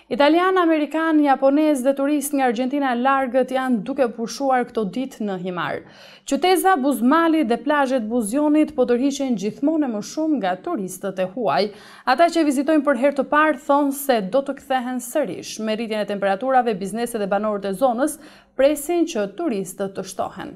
Italian, Amerikan, Japonez dhe turistë nga Argentina e largët janë duke pushuar këto ditë në himar. Qyteza, buzmali dhe plazhet Buzjonit po tërhiqen gjithmonë më shumë nga turistët e huaj. Ata që vizitojnë për herë të parë thonë se do të kthehen sërish. Me rritjen e temperaturave, bizneset dhe banorët e zonës presin që turistët të shtohen.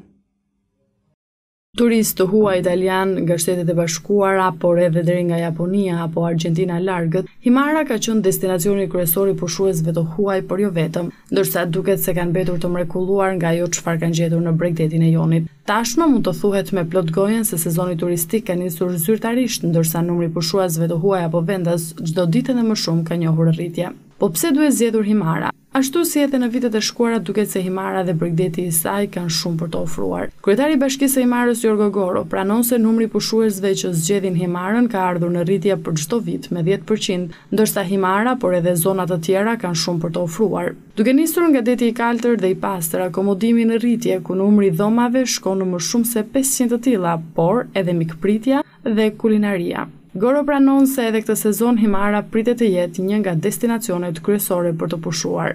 Turistë të huaj italian nga Shtetet e Bashkuara, por edhe deri nga Japonia apo Argentina e largët, himara ka qenë destinacioni kryesor i pushuesve të huaj, por jo vetëm, ndërsa duket se kanë mbetur të mrekulluar nga ajo çfarë kanë gjetur në Bregdetin e Jonit. Tashmë mund të thuhet me plot gojen se sezoni turistik ka nisur zyrtarisht, ndërsa numri i pushuesve të huaj apo vendas çdo ditë edhe më shumë ka njohur rritje. Po pse duhet zgjedhur himara? Ashtu si edhe në vitet e shkuara duket se himara dhe Bregdeti i saj kanë shumë për të ofruar. Kryetari i Bashkisë së Himarës Jorgo Goro pranon se numri i pushuesve që zgjedhin himarën ka ardhur në rritje për çdo vit me 10%, ndërsa himara, por edhe zona të tjera kanë shumë për të ofruar. Duke nisur nga deti i kaltër dhe i pastër, akomodimi në rritje ku numri i dhomave shkon në më shumë se 500 të tilla, por edhe mikpritja dhe kulinaria. Goro pranon se edhe këtë sezon himara pritet të jetë një nga destinacionet kryesore për të pushuar.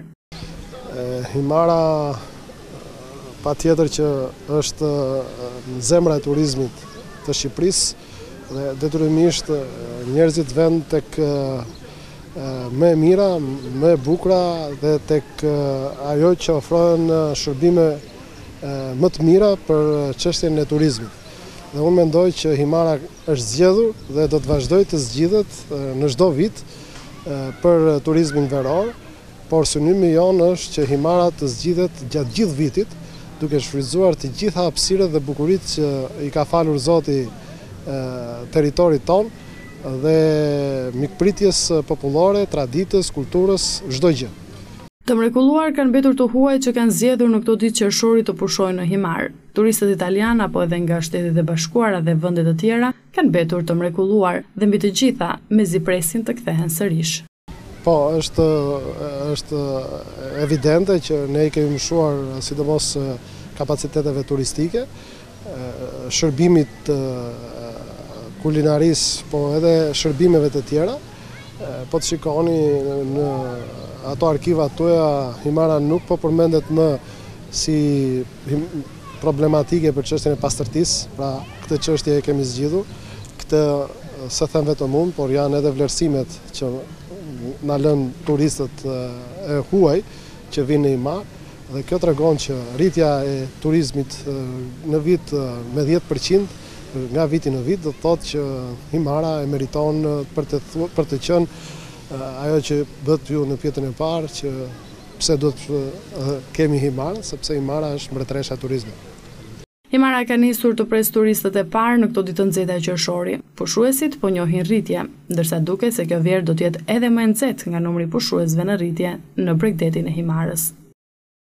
Himara patjetër që është zemra e turizmit të Shqipërisë dhe detyrimisht njerëzit vend tek më e mira, më e bukura dhe tek ajo që ofrohen shërbime më të mira për çështjen e turizmit. Dhe unë mendoj që himara është zgjedhur dhe do të vazhdoj të zgjidhet në çdo vit për turizmin veror, por synimi jonë është që himara të zgjidhet gjatë gjithë vitit, duke shfrytzuar të gjitha hapësirët dhe bukuritë që i ka falur Zoti territorit ton dhe mikpritjes popullore, traditës, kulturës, çdo gjë. Të mrekulluar kanë mbetur të huaj që kanë zgjedhur në këto ditë qershori të pushojnë në himar. Turistët italianë apo edhe nga Shtetet e Bashkuara dhe vende të tjera kanë mbetur të mrekulluar dhe mbi të gjitha mezi presin të kthehen sërish. Po, është evidente që ne i kemi mshuar sidomos kapaciteteve turistike, shërbimit kulinarisë, po edhe shërbimeve të tjera. Po të shikoni në ato arkivat tuaja, himara nuk po përmendet më si problematike për çështjen e pastërtisë, pra këtë çështje e kemi zgjidhur. Këtë se them vetëm unë, por janë edhe vlerësimet që na lën turistët e huaj që vinë në himar, dhe kjo tregon që rritja e turizmit në vit me 10% nga viti në vit do të thotë që himara e meriton për të qenë ajo që bëhet ju në pjesën e parë, që pse do të kemi himar, sepse himara është mbretëresha e turizmit. Himara ka nisur të pres turistët e parë në këto ditë të nxehta qershori. Pushuesit po njohin rritje, ndërsa duket se kjo vjerë do të jetë edhe më e nxehtë nga numri i pushuesve në rritje në Bregdetin e Himarës.